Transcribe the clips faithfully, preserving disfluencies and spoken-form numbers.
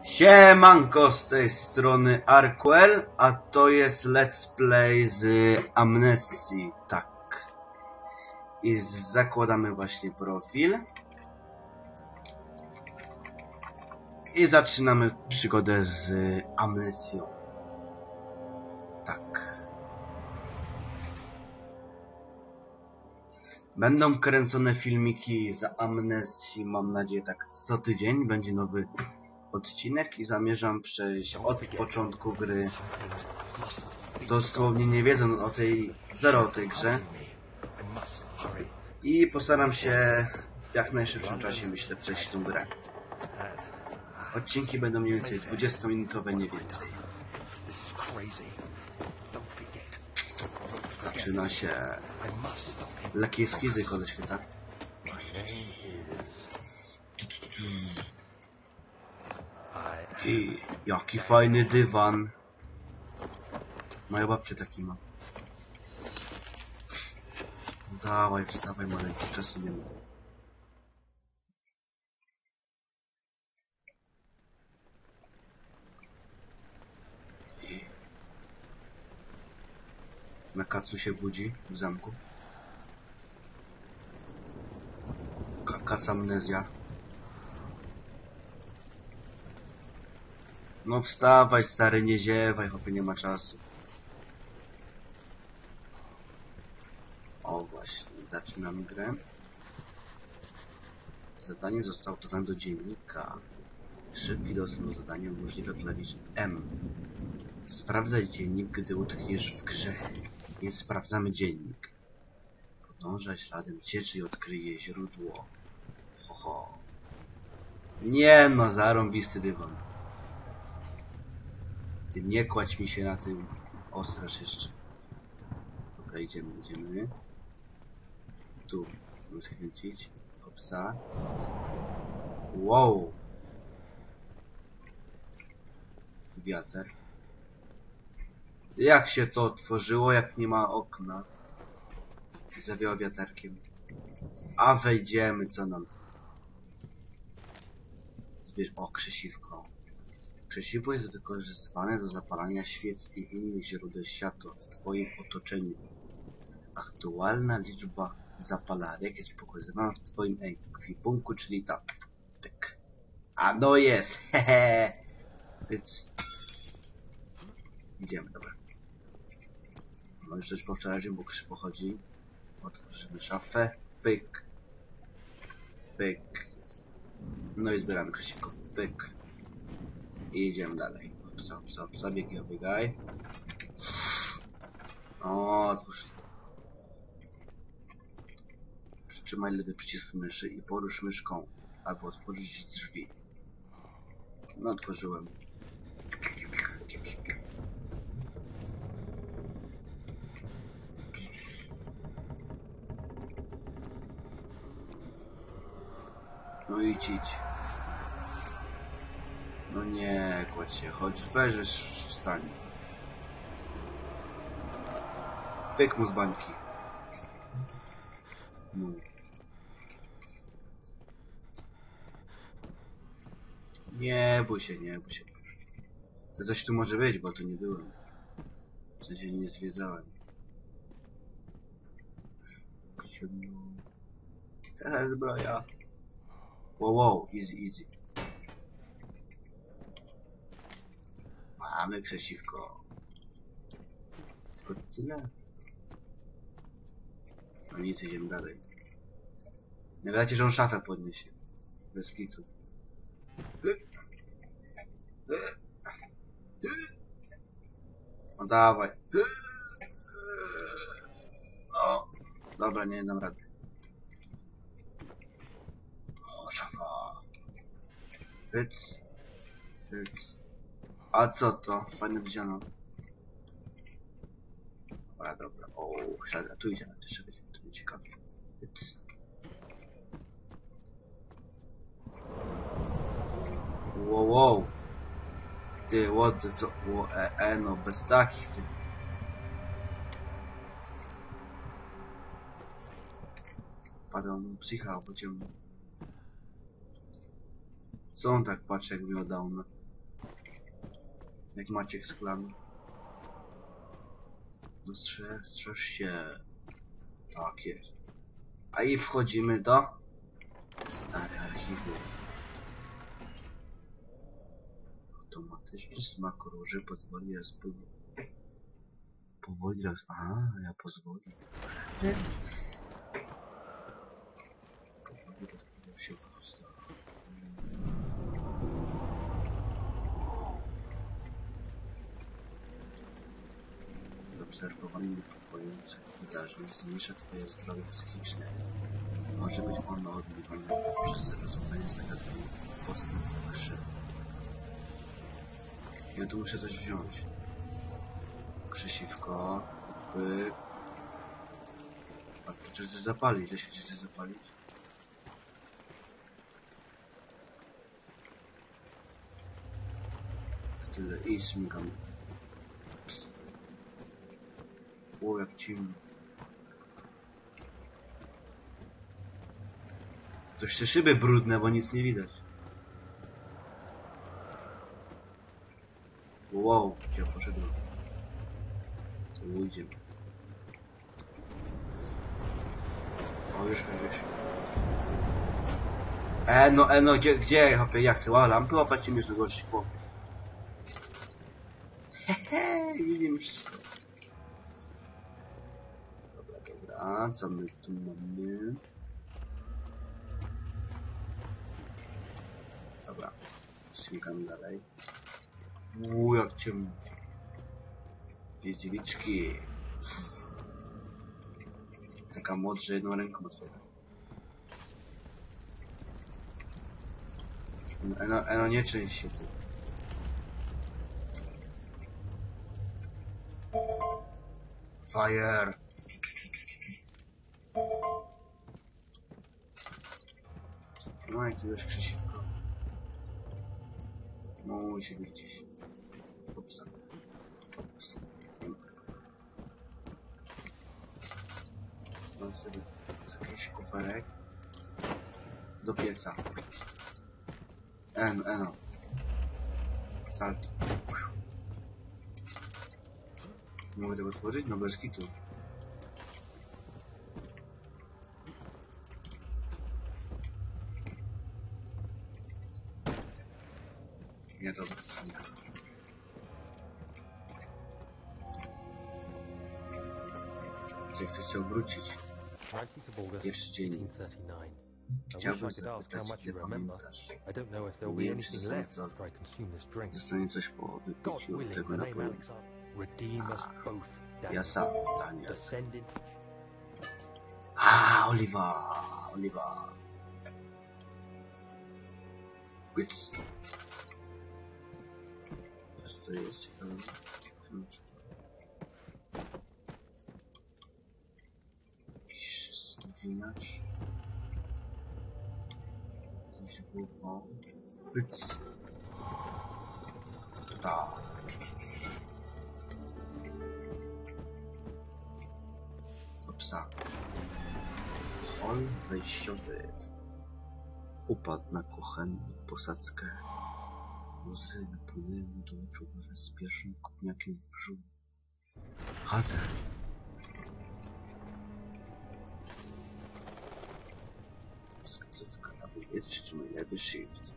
Siemanko, z tej strony Arquel, a to jest let's play z Amnestii, tak. I zakładamy właśnie profil. I zaczynamy przygodę z Amnestią. Tak. Będą kręcone filmiki z Amnestii, mam nadzieję, tak co tydzień będzie nowy odcinek i zamierzam przejść od początku gry. Dosłownie nie wiedzą o tej, zero o tej grze. I postaram się w jak najszybszym czasie, myślę, przejść tą grę. Odcinki będą mniej więcej dwudziestominutowe, nie więcej. Zaczyna się lekkie skizy, koleś, tak? I jaki fajny dywan. Moja babcia taki ma. Dawaj, wstawaj, maleńki, czasu nie ma. I na kacu się budzi w zamku. Ka kac amnezja. No wstawaj, stary, nie ziewaj, chłopie, nie ma czasu. O właśnie, zaczynamy grę. Zadanie zostało dodane do dziennika. Szybki dostęp do zadania umożliwia klawisz M. Sprawdzaj dziennik, gdy utkniesz w grze. Więc sprawdzamy dziennik. Podążaj śladem cieczy i odkryje źródło. Ho, ho. Nie no, zarąbisty dywan. Ty nie kładź mi się na tym. Ostraż jeszcze. Dobra, idziemy, idziemy. Tu musimy skręcić. Hopsa. Wow. Wiatr. Jak się to otworzyło, jak nie ma okna? Zawiało wiaterkiem. A wejdziemy, co nam? Zbierz... O, krzesiwko. Krzesiwo jest wykorzystywane do zapalania świec i innych źródeł światła w twoim otoczeniu. Aktualna liczba zapalarek jest pokazywana w twoim ekwipunku, czyli ta... Tak. A no jest! Hehe! Więc... Idziemy, dobra. No już coś po wczorajszym, bo krzywo chodzi. Otworzymy szafę. Pyk. Pyk. No i zbieramy krzesiwko. Pyk. I idziemy dalej. Psa, psa, psa, biegaj, biegaj. O, otwórz. Przytrzymaj lewy przycisk myszy i porusz myszką, aby otworzyć drzwi. No, otworzyłem. No idź, idź. No nie, kładź się, chodź, weź, wstań. Pyk mu z bańki. No. Nie bój się, nie bój się. To coś tu może być, bo tu nie byłem. W sensie nie zwiedzałem. Eee, zbroja. Wow, wow, easy, easy. Mamy krzesiwko. Tylko tyle. No nic, idziemy dalej. Nie dajcie, że on szafę podniesie. Bez kitu. No dawaj. O, dobra, nie dam rady. O, szafa. Pyc. Pyc. A co to? Fajne wziano. Dobra, dobra. O, a tu idziemy, jeszcze będziemy, to będzie ciekawe. Pyc. Wow, wow. Ty, what the to... Wo, e, e, no, bez takich, ty. Padał mu psycha, albo ciemno. Co on tak patrzy, jak mi oddał, no? Jak Maciek z klanu. No strzeż, strzeż się. Tak jest. A i wchodzimy do stare archiwum. Automatyczny smak róży pozwoli rozpływać. Powoli roz... A, ja pozwoli. Powoli rozpływał się w ustach. Obserwowanie niepokojących wydarzeń zmniejsza twoje zdrowie psychiczne. Może być ono odbywane przez zrozumienie zagadnień postęp w grze. Ja tu muszę coś wziąć. Krzesiwko, pyk. A to czy coś zapalić? Da się coś zapalić? To tyle. I smykam. O, jak cimno. Toś te szyby brudne, bo nic nie widać. Wow, gdzie poszedłem? Tu idziemy. O, już gdzieś. E, no, e, no, gdzie, gdzie, hopie, jak ty, ła, lampy łapać ci mnie zgłosić, chłopie. Hehe, widzimy wszystko. Dobra, dobra, co my tu mamy? Dobra, śmigamy dalej. Uuu, jak ciemno. Gdzie dziewiczki? Taka moc, że jedną ręką otwiera. Eno, eno nie część się ty. Fire! No jakiegoś krzesiwka. Musi być gdzieś. Upsa. Ups. Mam sobie jakiś kuferek. Do pieca. En, eno. Salto. Nie mogę tego stworzyć? No bez kitu. Nie, dobra, skrzynka. Gdzie chcesz się obrócić? Pierwszy dzień. Chciałbym zapytać, ile pamiętasz. Nie wiem, czy zostanie, co... zostanie coś po wypiciu tego napoju. Ja sam, Daniel. A, Oliwa, Oliwa. Quiz. Co to jest? Ciekawe. Klucz. Jakiś zwinacz. Jakiś głową. Quiz. Tak. Psa. Hol wejściowy. Upadł na kuchenną posadzkę. Łzy napłynęły mu do oczu wraz z pierwszym kopniakiem w brzuch. Hazel. Wskazówka na jest przyczyny lewy shift.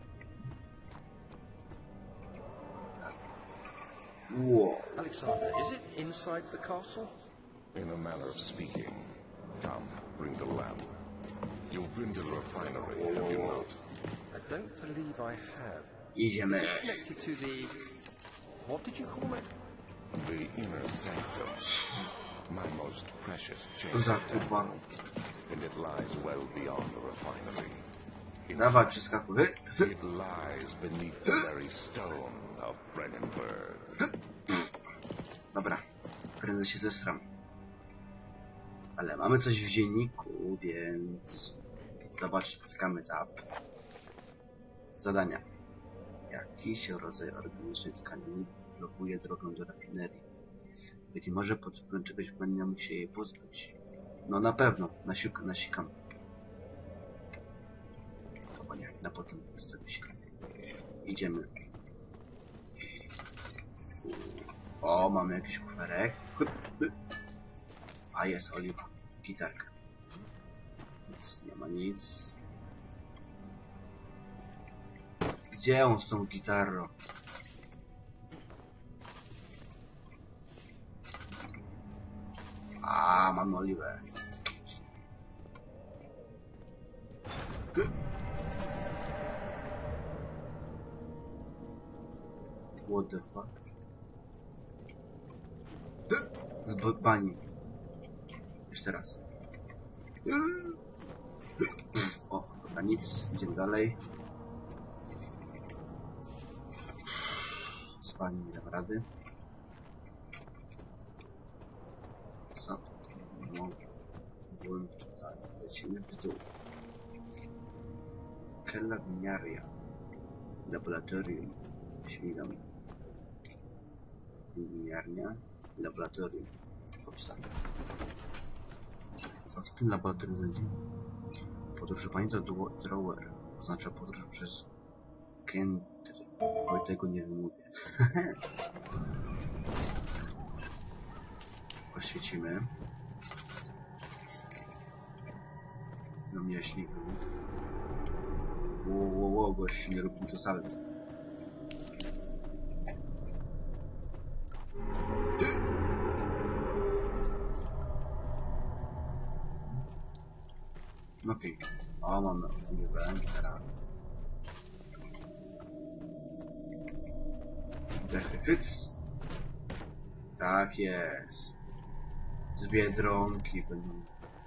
Tak. Wow. Alexander, is it inside the castle? In a manner of speaking. Come, bring the lamp. You've been to the refinery, have you not? I don't believe I have. Idziemy. Is it connected to the... what did you call it? The inner sanctum. My most precious To za chamber kupa. temple. And it lies well beyond the refinery. In Dawaj, fact, przeskakuj. it lies beneath the very stone of Brennenburg. Dobra. Prędzej się zesram. Ale mamy coś w dzienniku, więc... Zobaczcie, spotykamy tab. Zadania. Jakiś rodzaj organicznej tkaniny blokuje drogę do rafinerii. Być może pod wpływem czegoś będziemy się jej pozbyć. No na pewno, nasiuk, nasikam. Albo nie, na potem sobie się. Idziemy. O, mamy jakiś kuferek. A jest oliwa. Gitarka. Nic, nie ma nic. Gdzie on z tą gitarą? A, mamy oliwę. What the fuck? Z bani. Jeszcze raz. O, dobra, nic. Idziemy dalej. Z bani nie dam rady. Co? No. Byłem tutaj. Lecimy w dół. Kella winiaria. Laboratorium. Śmigam. Winiarnia. Laboratorium. Hopsa. Co w tym laboratorium będzie? Podróżowanie do Drawer oznacza podróż przez Kentry. Oj, tego nie wymówię. Poświecimy. No mnie śniegu. Ło, ło, ło, gość, nie rób mi to salt. No pięknie. O, mamy oliwę, teraz. Dechy, hyc. Tak jest. Z Biedronki będą.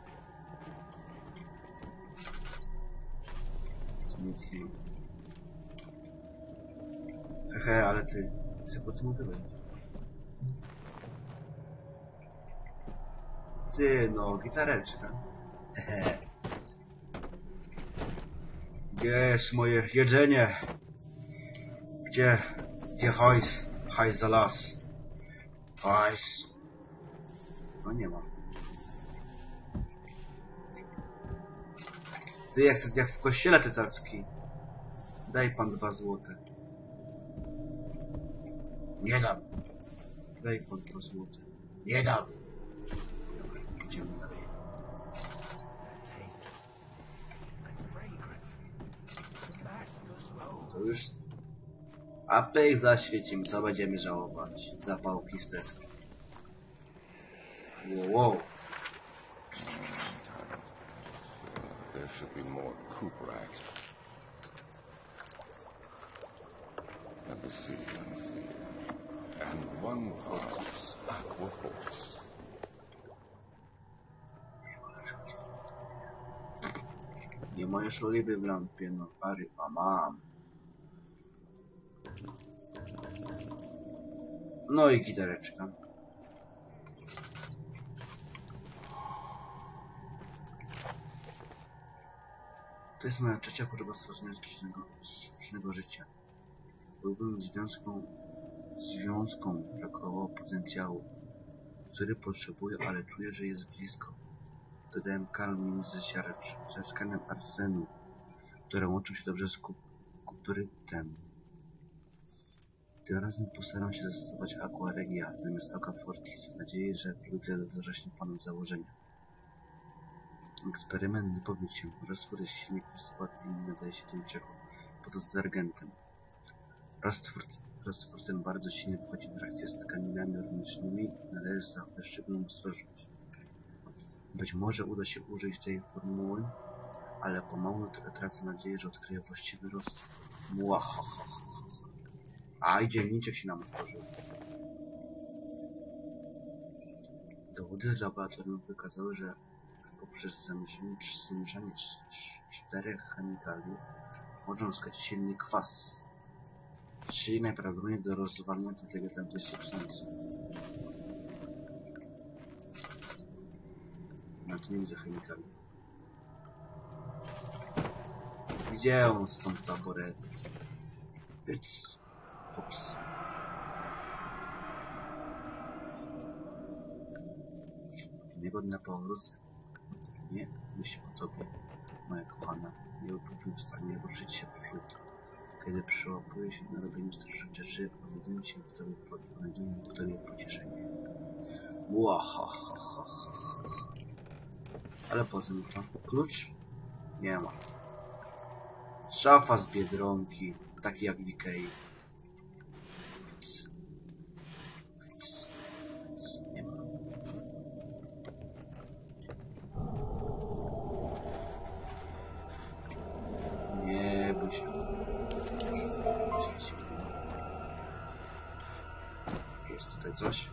Tu nic nie ma. Hehe, ale ty chcę podsumowywać. Ty, no, gitareczka. Hehe. Gdzie jest moje jedzenie? Gdzie? Gdzie hajs? Hajs za las. Hajs. No nie ma. Ty, jak, jak w kościele te tacki. Daj pan dwa złote. Nie dam. Daj pan dwa złote. Nie dam. Dobra, idziemy dalej. To już... Apek zaświecimy, co będziemy żałować? Zapałki z Tesla. Wow, wow. There should be more coop racks. Let me see, let me see. And one box aqua force. Nie ma już oliwy w lampie, no pary, a mam. No i gitareczka. To jest moja trzecia choroba stworzenia sztucznego, sztucznego życia. Byłbym związką, związką brakowało potencjału, który potrzebuję, ale czuję, że jest blisko. Dodałem kalmin z ziarnkiem arsenu, które łączą się dobrze z kup kuprytem. Tym razem postaram się zastosować Aqua Regia zamiast Aqua Fortis w nadziei, że wrócę wyraźnie panem założenia. Eksperyment nie powiódł się. Roztwór jest silnik rozkład i nie nadaje się do niczego, poza detergentem. Roztwór, roztwór ten bardzo silnie wchodzi w reakcję z tkaninami organicznymi i należy zachować szczególną ostrożność. Być może uda się użyć tej formuły, ale pomału tracę nadzieję, że odkryję właściwy roztwór. Muahahaha. A i dzienniczek się nam otworzył. Dowody z laboratorium wykazały, że poprzez zamieszanie, zamieszanie czterech chemikaliów można uzyskać silny kwas, czyli najprawdopodobniej do rozwalenia tego tamtej substancji. No tu nie widzę chemikaliów. Gdzie on z tą taboretą? It's... Ups. Innego dnia powrócę. Nie, myśl o tobie, moja kochana. Nie byłbym w stanie ruszyć się wśród Kiedy przyłapuje się na robieniu starych rzeczy, znajdują się w tobie, znajdują w tobie pocieszenie. Łahahaha. Ale po co mi to? Klucz? Nie ma. Szafa z Biedronki, taki jak w Ikei. C. C. C. Nie ma. Nie bój się. Jest tutaj coś?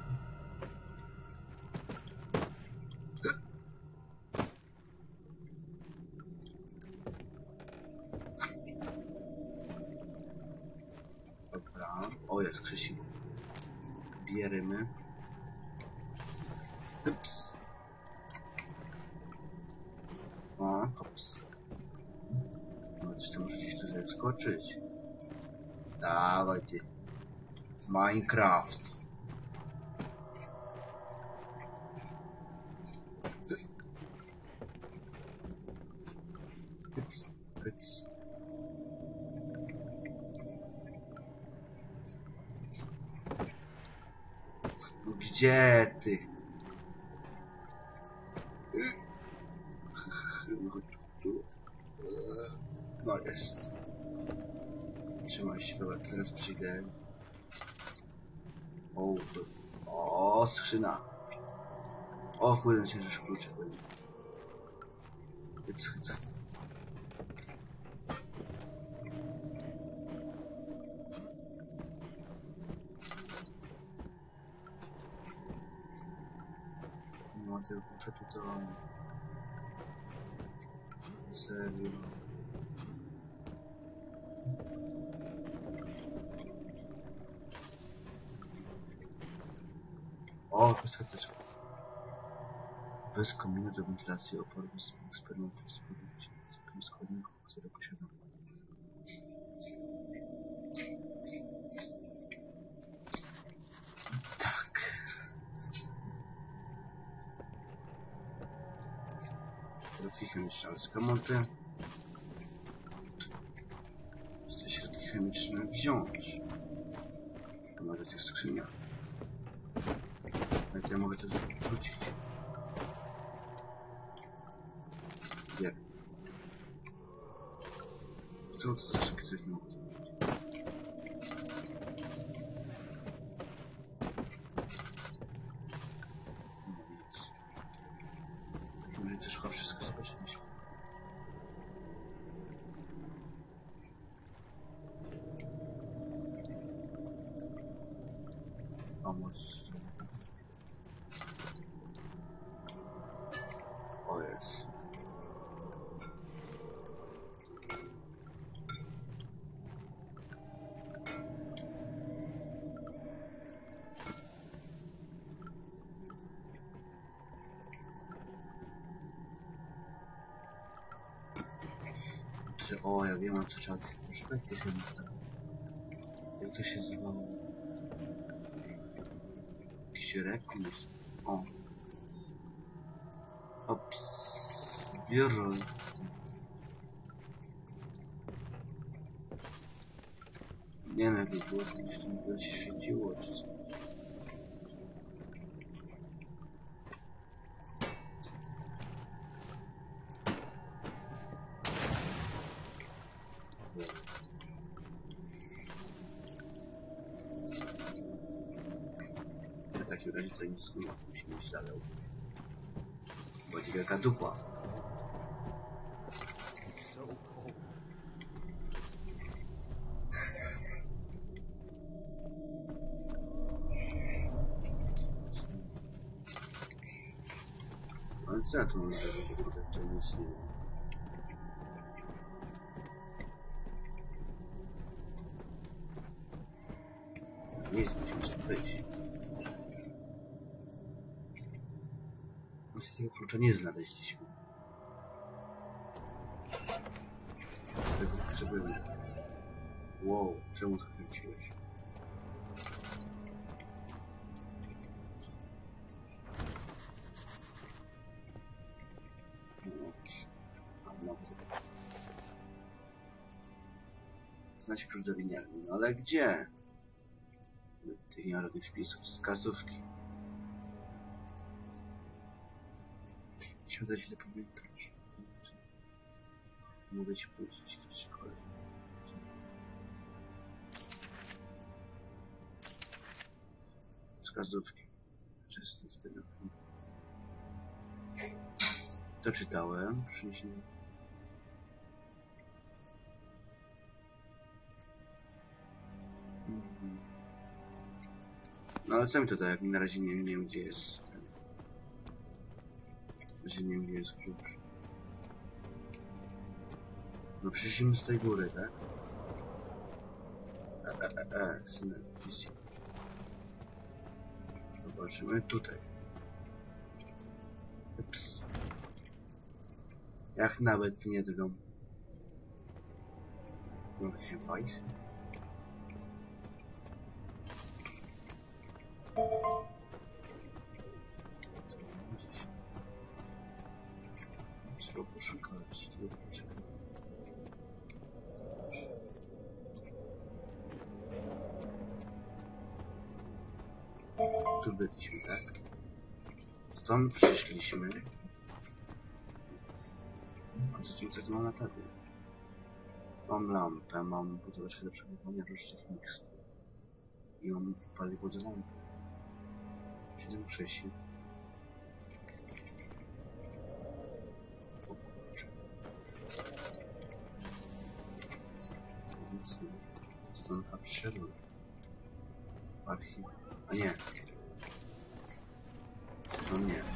Dobra. O, jest krzesiwo. Bierzemy. Ups. O, hops. No, jeszcze muszę gdzieś tutaj skoczyć. Dawaj ty. Minecraft. Pyc, pyc. Gdzie ty? No jest. Trzymaj się, dobra, teraz przyjdę. O, o, skrzyna. O, kurde, się już klucze. Hyc, hyc. No, tego klucza tutaj. Serio. O, kosteczka. Bez komina do wentylacji oporu z eksperymentów z takim składnikiem, który posiadam. Tak. Środki chemiczne, ale skamonty. Chcę środki chemiczne wziąć. A może tych skrzyniach. Ale to ja mogę to rzucić. Nie. Co to za szybkie coś nie mogę zrobić? No nic. W takim razie też chyba wszystko zobaczyliśmy. Pomóc. O jest. O, ja wiem, co trzeba tych poszukać tych chemikach. Jak to się zwało? Jakiś rekus. O. Ops. Biorę. Nie wiem, jakby było, to gdzieś tam by się świeciło, czy co. W takim razie to nic nie ma, musimy iść dalej. Będzie wielka dupa. So cold. Ale co ja tu mam zrobić, kurde, to nic nie ma. Nic, musimy sobie wyjść. Właśnie tego klucza nie znaleźliśmy. Tego potrzebujemy. Wow, czemu zakręciłeś? znać klucz do winiarni. No ale gdzie? Tych nierodnych wpisów. Wskazówki. Chciałem dać źle pamiętać. Mogę ci powiedzieć do szkoły. Wskazówki. Wczesny zbyt. To czytałem. Przyniesie. No ale co mi to da, jak na razie nie, nie wiem gdzie jest ten... Na razie nie wiem gdzie jest klucz. No przyszliśmy z tej góry, tak? E, e, e, e, synek, wizji. Zobaczymy tutaj. Ups. Jak nawet nie drgam. Mogę się wajch. Trzeba poszukać, trzeba poczekać. Tu byliśmy, tak? Stąd przyszliśmy. A co czym co tu mam na tabie? Mam lampę, mam buteleczkę do przechowywania różnych mikstur. I mam paliwo do lampy. siedem przejści. O kurczę. To nic nie. Stąd a przyszedłem. Archiw. A nie. Stąd nie.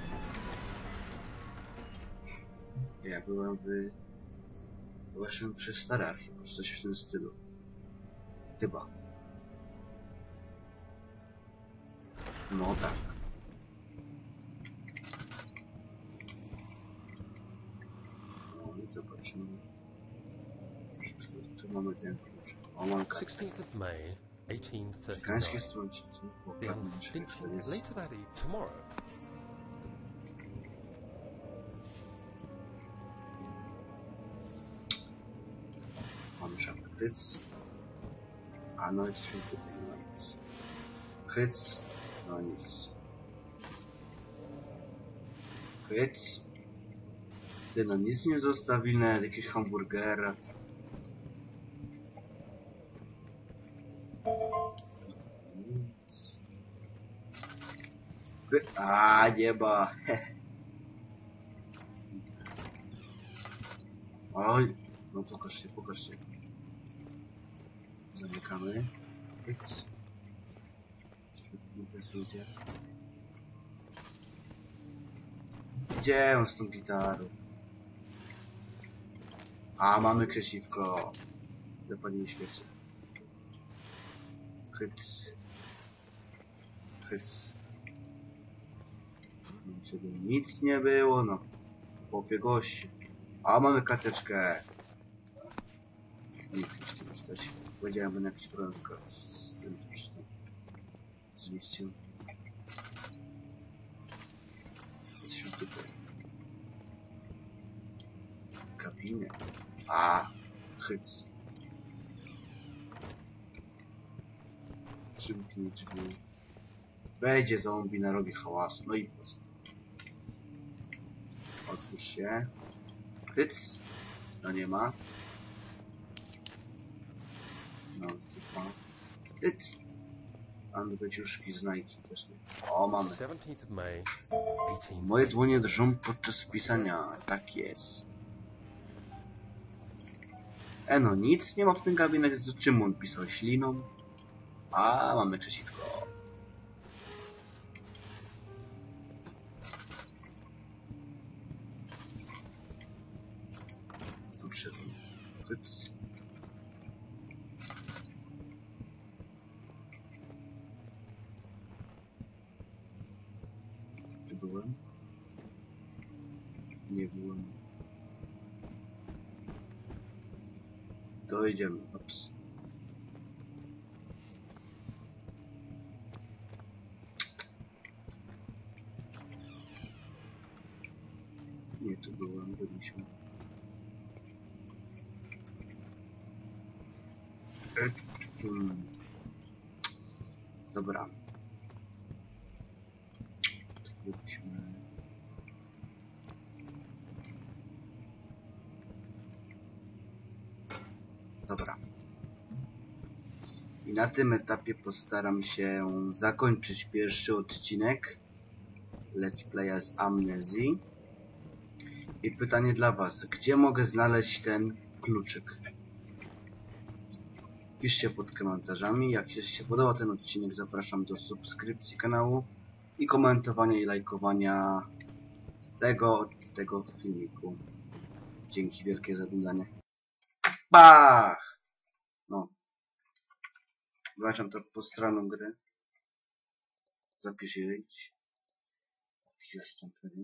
Ja byłem w... Byłem przez stary archiw, czy coś w tym stylu. Chyba. No tak. No i zobaczymy. Tu mamy ten klucz. O, mam kartę. sixteenth of May, eighteen Amerykańskie thirty-nine. stronki. The Poprawne naszej unthinkable ekspedycji. later that eve, tomorrow. Mamy szapkę hyc. A no jest tutaj no nic. Hyc. No nic. Hyc. Ty no nic nie zostawili, nawet jakiegoś hamburgera. Nic. Hy A nie ma. Oj. No pokaż się, pokaż się. Zamykamy. Hyc. Gdzie on z tą gitarą? A, mamy krzesiwko. Zapalimy świecę. Hyc. Hyc. Żeby nic nie było, no. Popie gości. A, mamy karteczkę. Nie chcę się czytać. Powiedziałem, że jakiś problem z, z tym, z misją. Jesteśmy tutaj. Kabiny. A, hyc. Przymknij drzwi. Wejdzie zombie, narobi hałas. No i po co? Otwórz się. Hyc. No nie ma. No, typa. Hyc. Mamy beciuszki z Nike też nie. O, mamy. seventeenth of May, eighteen. Moje dłonie drżą podczas pisania. Tak jest. E no, nic nie ma w tym gabinecie. Czym on pisał? Śliną? A, mamy krzesiwko. Co przyszedł? Hyc. Czy byłem? Nie byłem. To idziemy. Ups. Nie, tu byłem, byliśmy. Hmm. Dobra. Wróćmy. Dobra. I na tym etapie postaram się zakończyć pierwszy odcinek Let's Playa z Amnezji. I pytanie dla was, gdzie mogę znaleźć ten kluczyk? Piszcie pod komentarzami. Jak się podobał ten odcinek, zapraszam do subskrypcji kanału i komentowania i lajkowania tego, tego filmiku. Dzięki wielkie za oglądanie. Bach! No. Włączam to po stroną gry. Zapisz je. Jestem pewien.